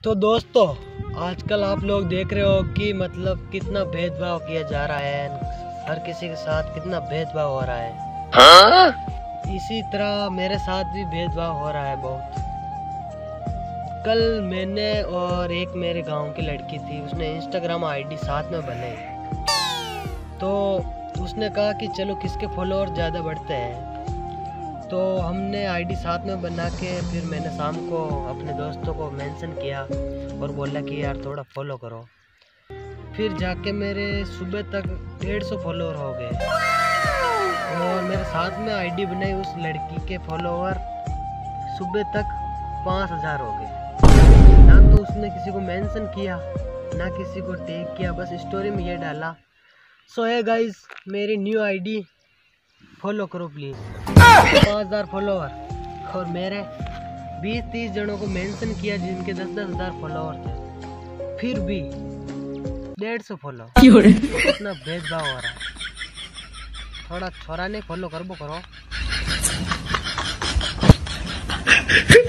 तो दोस्तों, आजकल आप लोग देख रहे हो कि मतलब कितना भेदभाव किया जा रहा है, हर किसी के साथ कितना भेदभाव हो रहा है। इसी तरह मेरे साथ भी भेदभाव हो रहा है बहुत। कल मैंने और एक मेरे गांव की लड़की थी, उसने इंस्टाग्राम आईडी साथ में बनाई। तो उसने कहा कि चलो किसके फॉलोअर ज़्यादा बढ़ते हैं। तो हमने आईडी साथ में बना के फिर मैंने शाम को अपने दोस्तों को मेंशन किया और बोला कि यार थोड़ा फॉलो करो। फिर जाके मेरे सुबह तक 150 फॉलोअर हो गए और मेरे साथ में आईडी बनाई उस लड़की के फॉलोअर सुबह तक 5000 हो गए। ना तो उसने किसी को मेंशन किया, ना किसी को टैग किया, बस स्टोरी में ये डाला। सो है गाइस, मेरी न्यू आईडी फॉलो करो प्लीज़। 5000 फॉलोअर और मेरे 20-30 जनों को मेंशन किया जिनके 10-10 हज़ार फॉलोअर थे, फिर भी 150 फॉलो। इतना भेदभाव हो रहा है। थोड़ा छोरा ने फॉलो करबो करो।